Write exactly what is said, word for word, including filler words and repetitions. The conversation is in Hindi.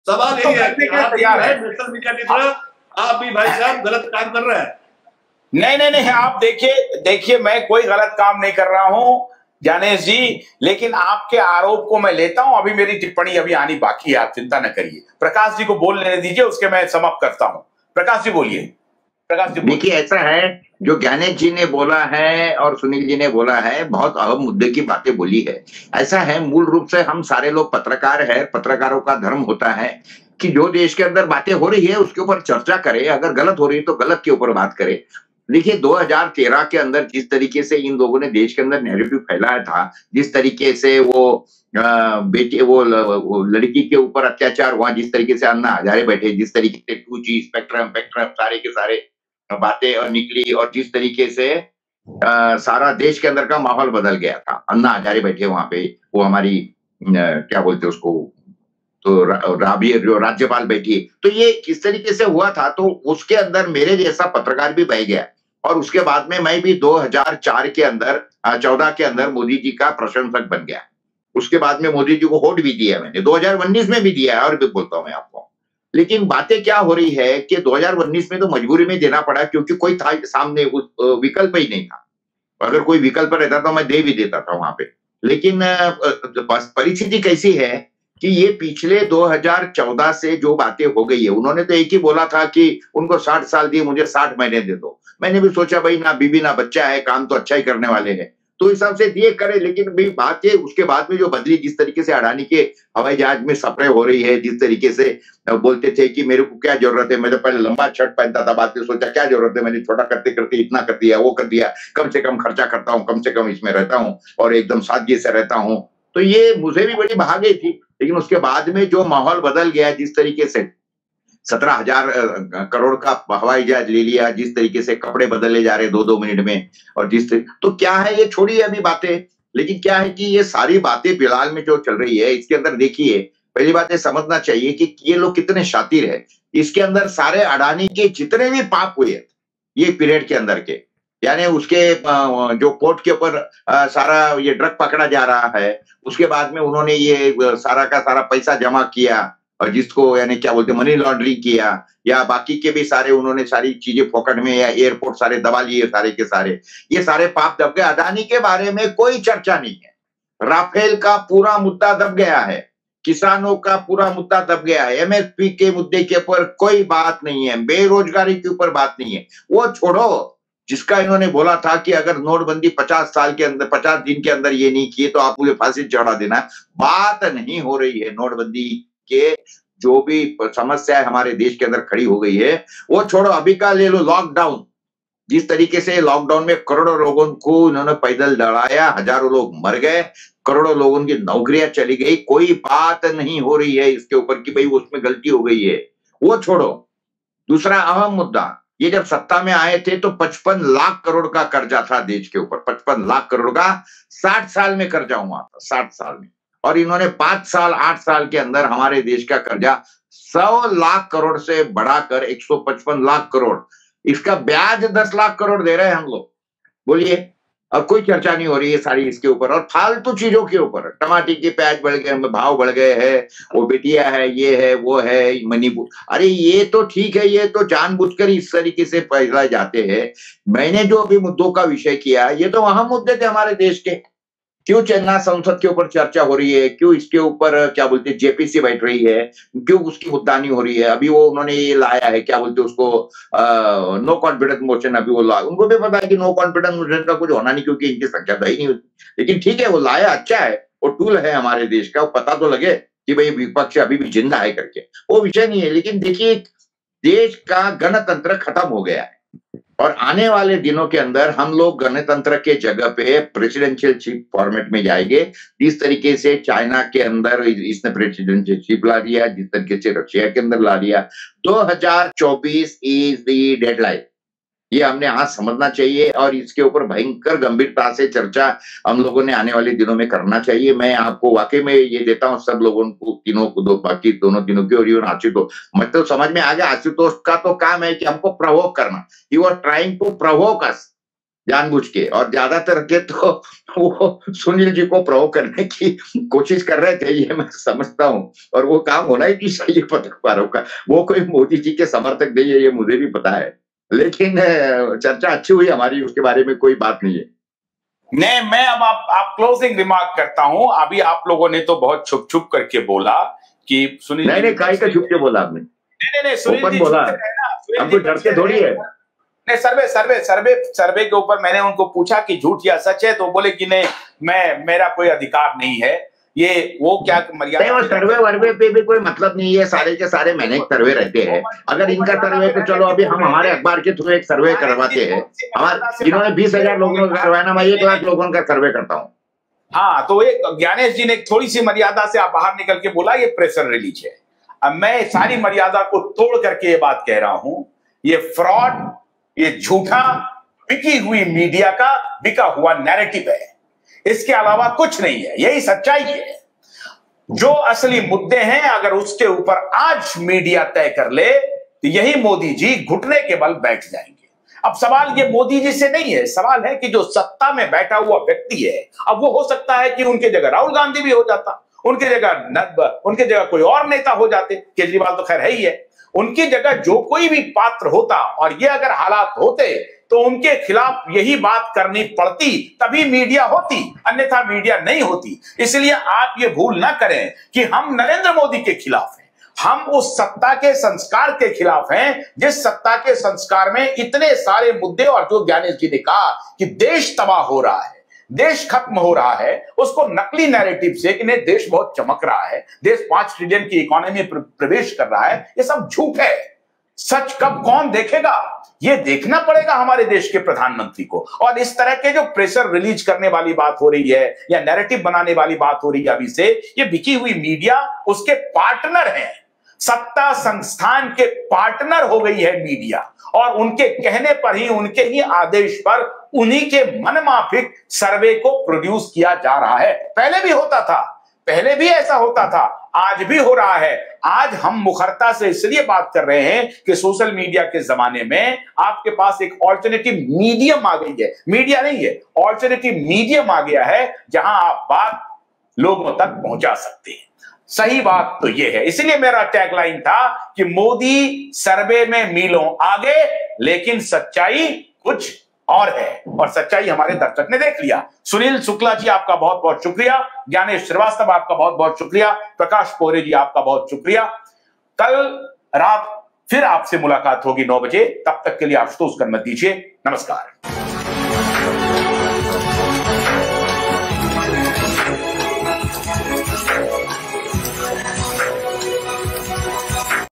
सवाल तो यही है करने कि के लिए आप भी तैयार है है। नेशनल मीडिया की तरह, आप भी भाई साहब गलत काम कर रहे हैं। नहीं नहीं नहीं, आप देखिए देखिए मैं कोई गलत काम नहीं कर रहा हूं ज्ञानेश जी, लेकिन आपके आरोप को मैं लेता हूं। अभी मेरी टिप्पणी अभी आनी बाकी है, आप चिंता न करिए। प्रकाश जी को बोलने दीजिए, उसके मैं समाप्त करता हूं। प्रकाश जी बोलिए। प्रकाश जी देखिए, ऐसा है, जो ज्ञानेश जी ने बोला है और सुनील जी ने बोला है, बहुत अहम मुद्दे की बातें बोली है। ऐसा है, मूल रूप से हम सारे लोग पत्रकार हैं, पत्रकारों का धर्म होता है कि जो देश के अंदर बातें हो रही है उसके ऊपर चर्चा करें, अगर गलत हो रही है तो गलत के ऊपर बात करें। देखिए, दो हज़ार तेरह के अंदर जिस तरीके से इन लोगों ने देश के अंदर नैरेटिव फैलाया था, जिस तरीके से वो अ, बेटे वो, ल, वो लड़की के ऊपर अत्याचार हुआ, जिस तरीके से अन्ना हजारे बैठे, जिस तरीके से टू जी स्पेक्ट्रम स्पेक्ट्रम सारे के सारे बातें और निकली, और जिस तरीके से आ, सारा देश के अंदर का माहौल बदल गया था। अन्ना हजारे बैठे वहां पे, वो हमारी न, क्या बोलते उसको, तो रा, राबी जो राज्यपाल बैठी, तो ये किस तरीके से हुआ था, तो उसके अंदर मेरे जैसा पत्रकार भी बह गया। और उसके बाद में मैं भी दो हज़ार चार के अंदर चौदह के अंदर मोदी जी का प्रशंसक बन गया। उसके बाद में मोदी जी को वोट भी दिया मैंने, दो हज़ार उन्नीस में भी दिया है, और भी बोलता हूं मैं आपको। लेकिन बातें क्या हो रही है कि दो हज़ार उन्नीस में तो मजबूरी में देना पड़ा, क्योंकि कोई था सामने, उस विकल्प ही नहीं था। अगर कोई विकल्प रहता तो मैं दे भी देता था वहां पे। लेकिन परिस्थिति कैसी है कि ये पिछले दो हज़ार चौदह से जो बातें हो गई है, उन्होंने तो एक ही बोला था कि उनको साठ साल दिए, मुझे साठ महीने दे दो। मैंने भी सोचा भाई, ना बीवी ना बच्चा है, काम तो अच्छा ही करने वाले हैं, तो इस हिसाब से दिए करे। लेकिन भाई बात ये उसके बाद में जो बदली, जिस तरीके से अडानी के हवाई जहाज में सफरे हो रही है, जिस तरीके से बोलते थे कि मेरे को क्या जरूरत है, मैं तो पहले लंबा शर्ट पहनता था, बाद में सोचा क्या जरूरत है, मैंने छोटा करते करते इतना कर दिया, वो कर दिया, कम से कम खर्चा करता हूँ, कम से कम इसमें रहता हूँ और एकदम सादगी से रहता हूँ। तो ये मुझे भी बड़ी भा गई थी। लेकिन उसके बाद में जो माहौल बदल गया, जिस तरीके से सत्रह हजार करोड़ का हवाई जहाज ले लिया, जिस तरीके से कपड़े बदले जा रहे दो दो मिनट में, और जिस तो क्या है, ये छोड़िए अभी बातें। लेकिन क्या है कि ये सारी बातें फिलहाल में जो चल रही है, इसके अंदर देखिए, पहली बात ये समझना चाहिए कि ये लोग कितने शातिर है। इसके अंदर सारे अडानी के जितने भी पाप हुए ये पीरियड के अंदर के, यानी उसके जो पोर्ट के ऊपर सारा ये ड्रग पकड़ा जा रहा है, उसके बाद में उन्होंने ये सारा का सारा पैसा जमा किया, और जिसको यानी क्या बोलते मनी लॉन्ड्रिंग किया, या बाकी के भी सारे उन्होंने सारी चीजें पॉकेट में, या एयरपोर्ट सारे दबा लिए सारे के सारे, ये सारे पाप दब गए। अडानी के बारे में कोई चर्चा नहीं है। राफेल का पूरा मुद्दा दब गया है, किसानों का पूरा मुद्दा दब गया है, एमएसपी के मुद्दे के ऊपर कोई बात नहीं है, बेरोजगारी के ऊपर बात नहीं है। वो छोड़ो, जिसका इन्होंने बोला था कि अगर नोटबंदी पचास साल के अंदर, पचास दिन के अंदर ये नहीं किए तो आप मुझे फांसी चढ़ा देना, बात नहीं हो रही है। नोटबंदी के जो भी समस्या हमारे देश के अंदर खड़ी हो गई है, वो छोड़ो, अभी का ले लो लॉकडाउन। जिस तरीके से लॉकडाउन में करोड़ों लोगों को इन्होंने पैदल दौड़ाया, हजारों लोग मर गए, करोड़ों लोगों की नौकरियां चली गई, कोई बात नहीं हो रही है इसके ऊपर कि भाई उसमें गलती हो गई है। वो छोड़ो, दूसरा अहम मुद्दा, ये जब सत्ता में आए थे तो पचपन लाख करोड़ का कर्जा था देश के ऊपर, पचपन लाख करोड़ का, साठ साल में कर्जा हुआ था, साठ साल में। और इन्होंने पांच साल आठ साल के अंदर हमारे देश का कर्जा सौ लाख करोड़ से बढ़ाकर एक सौ पचपन लाख करोड़, इसका ब्याज दस लाख करोड़ दे रहे हैं हम लोग। बोलिए, और कोई चर्चा नहीं हो रही है सारी इसके ऊपर, और फालतू चीजों के ऊपर। टमाटर के प्याज बढ़ गए, भाव बढ़ गए हैं, वो बेटिया है, ये है, वो है, मणिपुर। अरे ये तो ठीक है, ये तो जानबूझकर इस तरीके से फैलाए जाते हैं। मैंने जो अभी मुद्दों का विषय किया, ये तो अहम मुद्दे थे हमारे देश के। क्यों चलना संसद के ऊपर चर्चा हो रही है, क्यों इसके ऊपर क्या बोलते हैं जेपीसी बैठ रही है, क्यों उसकी मुद्दानी हो रही है। अभी वो उन्होंने ये लाया है, क्या बोलते हैं उसको, नो कॉन्फिडेंस मोशन, अभी वो लाया, उनको भी पता है कि नो कॉन्फिडेंस मोशन का कुछ होना नहीं, क्योंकि इनकी संख्या तो ही नहीं होती। लेकिन ठीक है, वो लाया, अच्छा है, वो टूल है हमारे देश का, पता तो लगे कि भाई विपक्ष अभी भी जिंदा है करके, वो विषय नहीं है। लेकिन देखिए, देश का गणतंत्र खत्म हो गया है, और आने वाले दिनों के अंदर हम लोग गणतंत्र के जगह पे प्रेसिडेंशियलशिप फॉर्मेट में जाएंगे। जिस तरीके से चाइना के अंदर इसने प्रेसिडेंशियलशिप ला दिया, जिस तरीके से रशिया के अंदर ला दिया, दो हज़ार चौबीस इज द डेडलाइन, ये हमने आज समझना चाहिए। और इसके ऊपर भयंकर गंभीरता से चर्चा हम लोगों ने आने वाले दिनों में करना चाहिए। मैं आपको वाकई में ये देता हूं सब लोगों को, तीनों को, दो बाकी दोनों तीनों की, और इवन आशुतोष, मतलब समझ में आ गया। आशुतोष का तो काम है कि हमको प्रवोक करना, you are trying to provoke us जानबूझ के, और ज्यादातर के तो वो सुनील जी को प्रोवोक करने की कोशिश कर रहे थे, ये मैं समझता हूँ, और वो काम होना ही नहीं चाहिए पत्रकारों का। वो कोई मोदी जी के समर्थक नहीं है, ये मुझे भी पता है, लेकिन चर्चा अच्छी हुई हमारी, उसके बारे में कोई बात नहीं है। नहीं, मैं अब आप, आप क्लोजिंग रिमार्क करता हूं। अभी आप लोगों ने तो बहुत छुप छुप करके बोला कि सुनील नहीं नहीं, काहे का छुप के बोला आपने? नहीं नहीं, सुनील जी बोला, हम कोई डरते थोड़ी है। नहीं, सर्वे सर्वे सर्वे सर्वे के ऊपर मैंने उनको पूछा कि झूठ या सच है, तो बोले कि नहीं, मैं मेरा कोई अधिकार नहीं है, ये वो क्या मर्यादा। सर्वे वर्वे पे भी कोई मतलब नहीं है, सारे के सारे मैनेज सर्वे रहते हैं। अगर इनका सर्वे तो चलो, अभी हम हमारे अखबार के थ्रू एक सर्वे करवाते हैं, हमारे इन्होंने बीस हजार लोगों का करवाना, मैं एक लाख लोगों का सर्वे करता हूँ। हाँ, तो एक ज्ञानेश जी ने थोड़ी सी मर्यादा से आप बाहर निकल के बोला ये प्रेशर रिलीज है। अब मैं सारी मर्यादा को तोड़ करके ये बात कह रहा हूं, ये फ्रॉड, ये झूठा बिकी हुई मीडिया का बिका हुआ नैरेटिव है, इसके अलावा कुछ नहीं है, यही सच्चाई है। जो असली मुद्दे हैं अगर उसके ऊपर आज मीडिया तय कर ले तो यही मोदी जी घुटने के बल बैठ जाएंगे। अब सवाल ये मोदी जी से नहीं है, सवाल है कि जो सत्ता में बैठा हुआ व्यक्ति है, अब वो हो सकता है कि उनके जगह राहुल गांधी भी हो जाता, उनके जगह उनके जगह कोई और नेता हो जाते, केजरीवाल तो खैर है ही है, उनकी जगह जो कोई भी पात्र होता और ये अगर हालात होते तो उनके खिलाफ यही बात करनी पड़ती, तभी मीडिया होती, अन्यथा मीडिया नहीं होती। इसलिए आप ये भूल ना करें कि हम नरेंद्र मोदी के खिलाफ हैं, हम उस सत्ता के संस्कार के खिलाफ हैं जिस सत्ता के संस्कार में इतने सारे मुद्दे, और जो ज्ञानेश जी ने कहा कि देश तबाह हो रहा है, देश खत्म हो रहा है, उसको नकली नैरेटिव से कि नहीं देश बहुत चमक रहा है, देश पांच ट्रिलियन की इकोनॉमी में प्रवेश कर रहा है, ये सब झूठ है। सच कब कौन देखेगा, ये देखना पड़ेगा हमारे देश के प्रधानमंत्री को। और इस तरह के जो प्रेशर रिलीज करने वाली बात हो रही है या नैरेटिव बनाने वाली बात हो रही है अभी से, ये बिकी हुई मीडिया उसके पार्टनर है, सत्ता संस्थान के पार्टनर हो गई है मीडिया, और उनके कहने पर ही, उनके ही आदेश पर, उन्हीं के मनमाफिक सर्वे को प्रोड्यूस किया जा रहा है। पहले भी होता था, पहले भी ऐसा होता था, आज भी हो रहा है। आज हम मुखरता से इसलिए बात कर रहे हैं कि सोशल मीडिया के जमाने में आपके पास एक ऑल्टरनेटिव मीडियम आ गई है, मीडिया नहीं है, ऑल्टरनेटिव मीडियम आ गया है जहां आप बात लोगों तक पहुंचा सकते हैं। सही बात तो यह है, इसलिए मेरा टैगलाइन था कि मोदी सर्वे में मीलों आगे, लेकिन सच्चाई कुछ और है, और सच्चाई हमारे दर्शक ने देख लिया। सुनील शुक्ला जी आपका बहुत बहुत शुक्रिया, ज्ञानेश श्रीवास्तव आपका बहुत बहुत शुक्रिया, प्रकाश पोरे जी आपका बहुत शुक्रिया। कल रात फिर आपसे मुलाकात होगी नौ बजे, तब तक के लिए आप सोच कर मत दीजिए। नमस्कार।